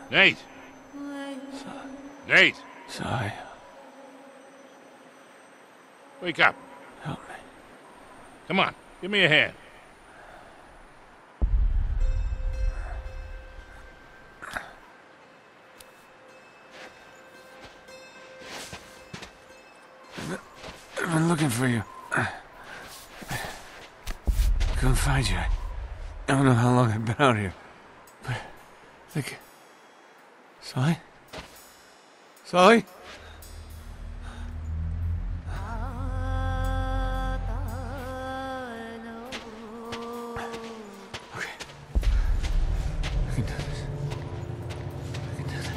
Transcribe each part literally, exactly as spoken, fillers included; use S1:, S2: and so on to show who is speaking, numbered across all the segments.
S1: Nate! Nate!
S2: Sorry.
S1: Wake up.
S2: Help me.
S1: Come on, give me a hand.
S2: I've been looking for you. I couldn't find you. I don't know how long I've been out here. But I think... Sully? Sully? Okay. I can do this. I can do this.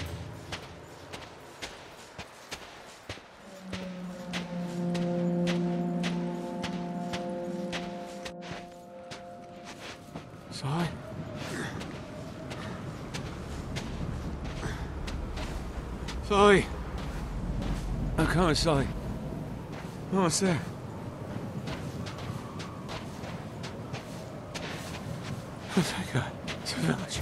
S2: Sully? Sully! I'm coming, Sully. Almost there. Oh, thank God. It's a village.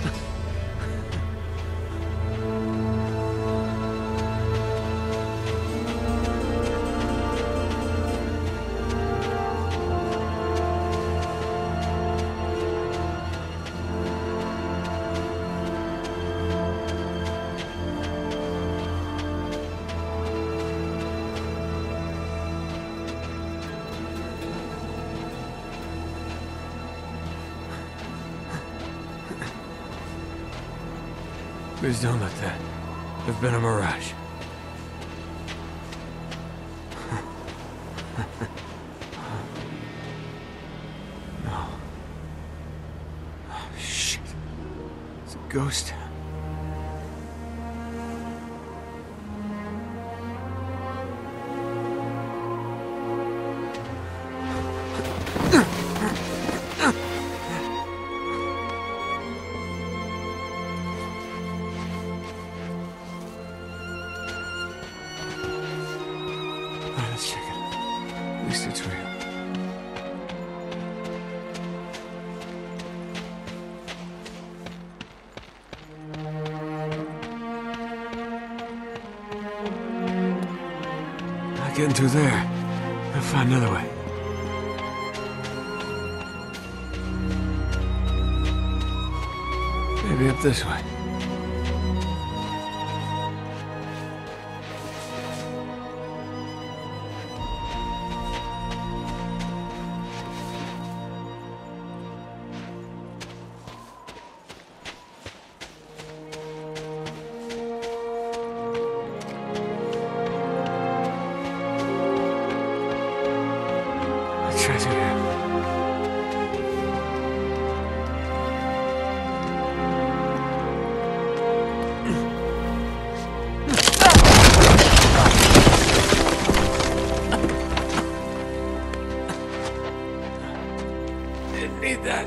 S2: Please don't let that have been a mirage. No. Oh, shit. It's a ghost town. Let's check it. At least it's real. Not getting through there. I'll find another way. Maybe up this way. Try through here. Didn't need that.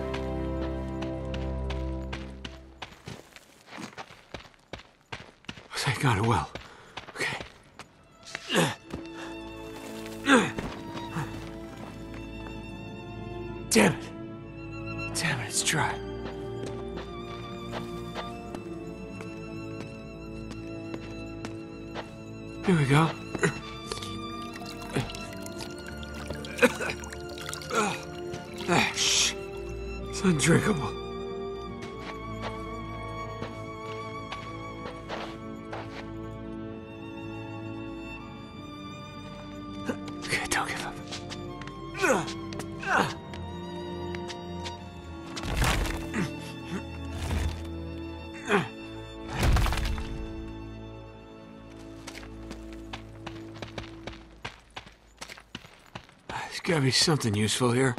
S2: Oh, thank God it will. Okay. Damn it. Damn it, it's dry. Here we go. Ah, shit. It's undrinkable. Okay, don't give up. There's gotta be something useful here.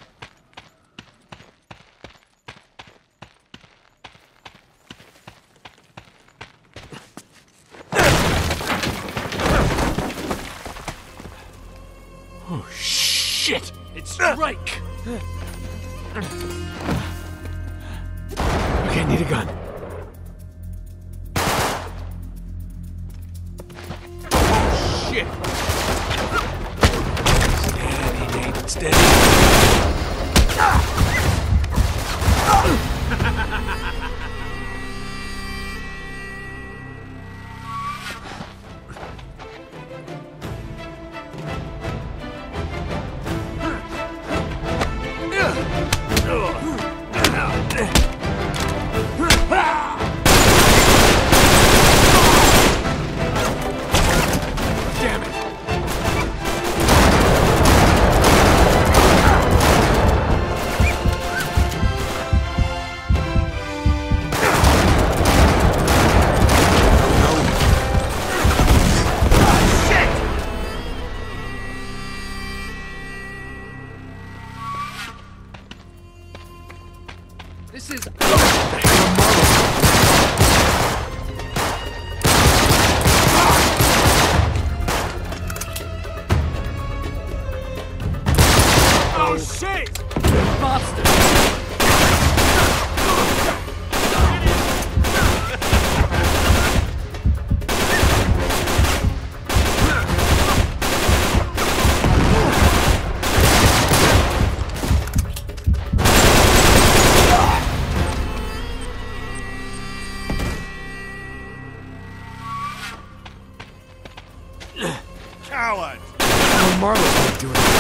S2: Oh, shit! It's strike! Okay, need a gun. Oh, shit! Steady, Nate, steady.
S3: This is...
S4: Oh shit!
S3: Bastard!
S1: Coward!
S2: Oh, Marlo's not doing it.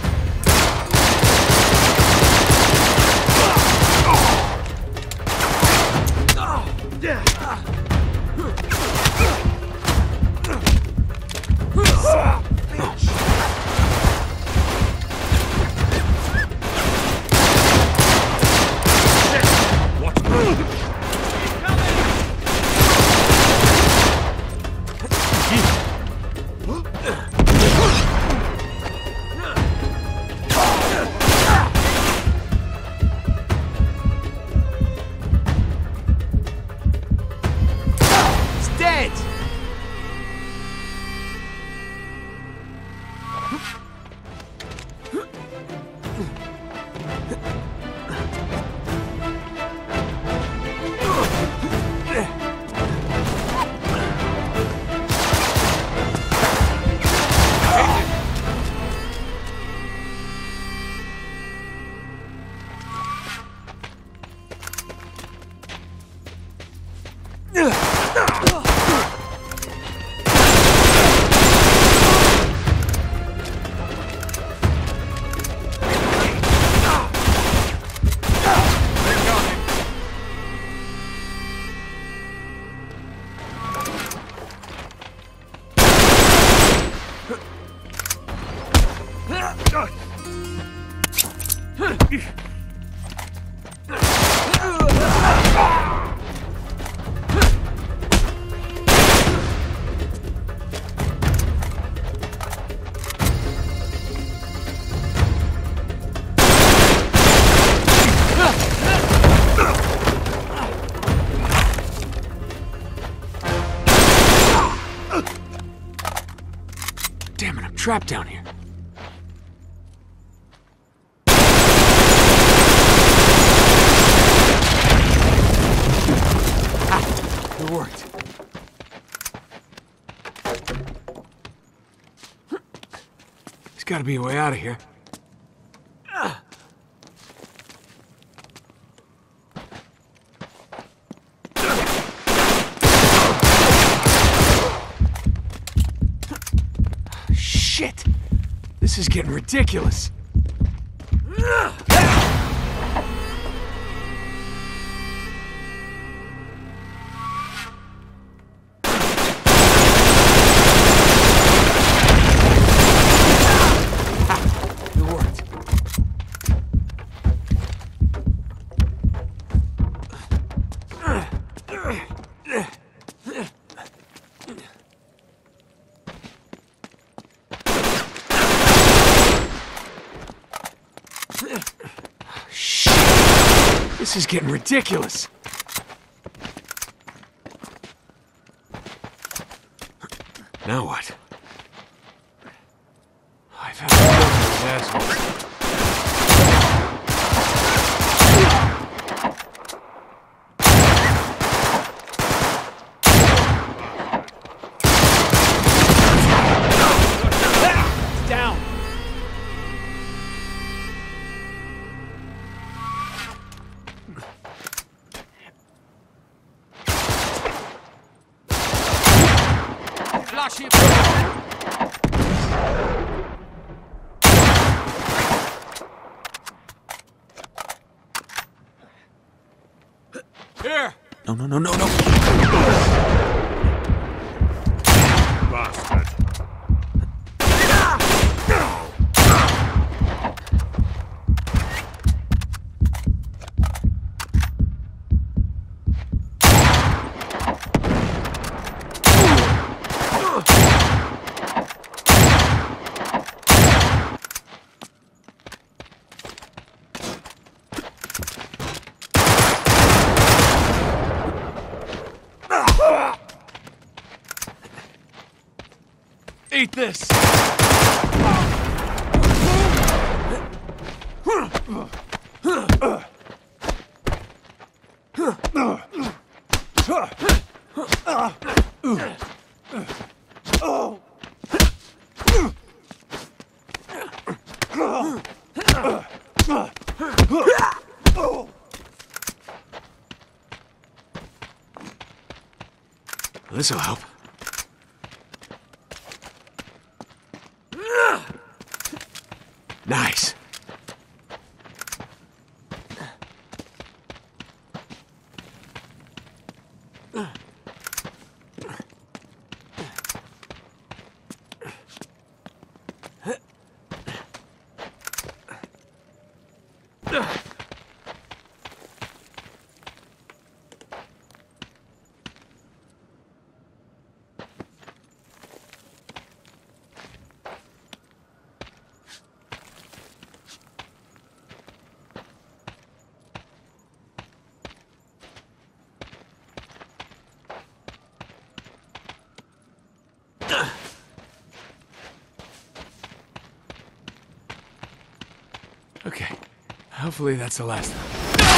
S2: Damn it, I'm trapped down here. Ah, it worked. There's gotta be a way out of here. Ah. Shit! This is getting ridiculous. It worked. Shit! This is getting ridiculous. Now what? I've had enough of these assholes.
S3: Down! Flash it!
S2: Here! No, no, no, no, no!
S1: Bastard.
S2: Eat this! This'll help. Nice. Okay. Hopefully that's the last time.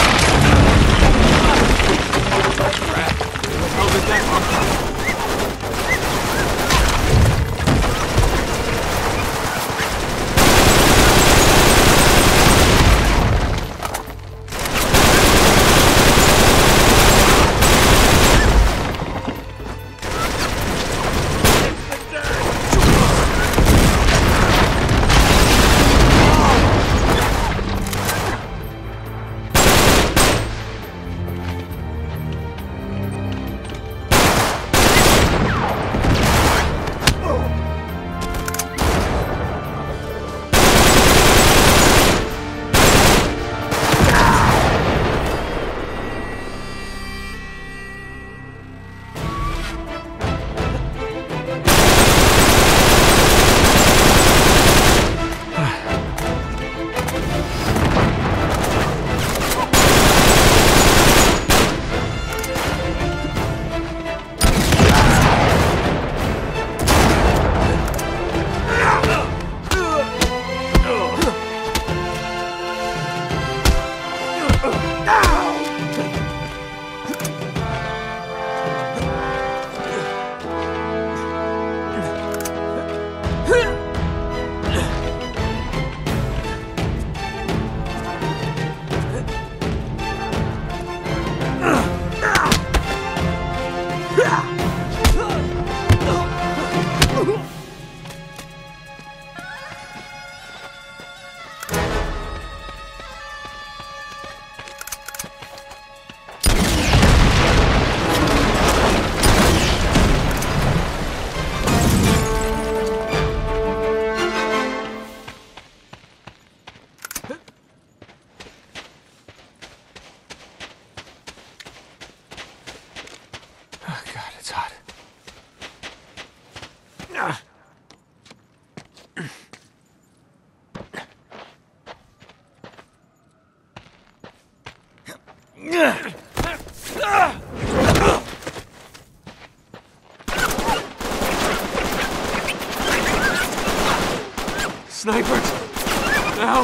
S2: Snipers! Now!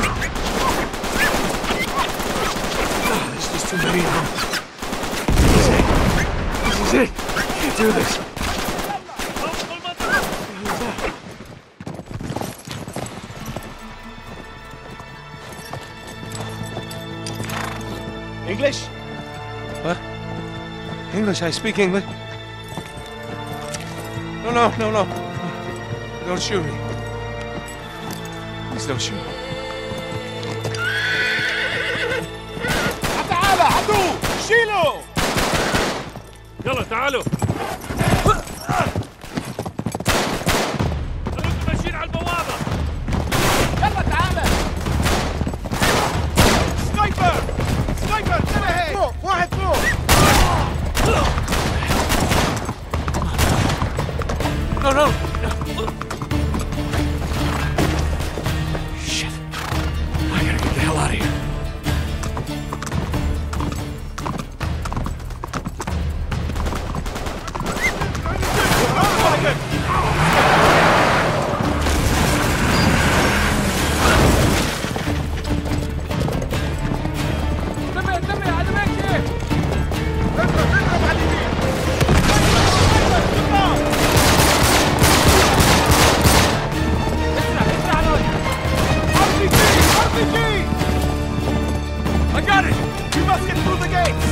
S2: Oh, there's just too many of them. This is it. This is it. I can't do this. English? What? English, I speak English. No, no, no, no. Don't shoot me. Please don't shoot me.
S4: تعال عدو شيله
S1: يلا تعالوا خلوكم ماشيين على البوابة
S4: يلا تعال سنايبر سنايبر انتبه فوق واحد فوق
S2: No, no. Shit. I gotta get the hell out of here.
S3: I got it!
S4: You must get through the gates!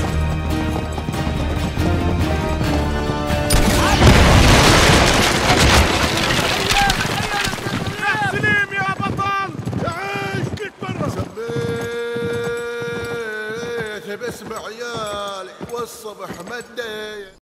S4: سليم يا بطل! تعيش جيت برا! سميت باسم عيالي والصبح مدي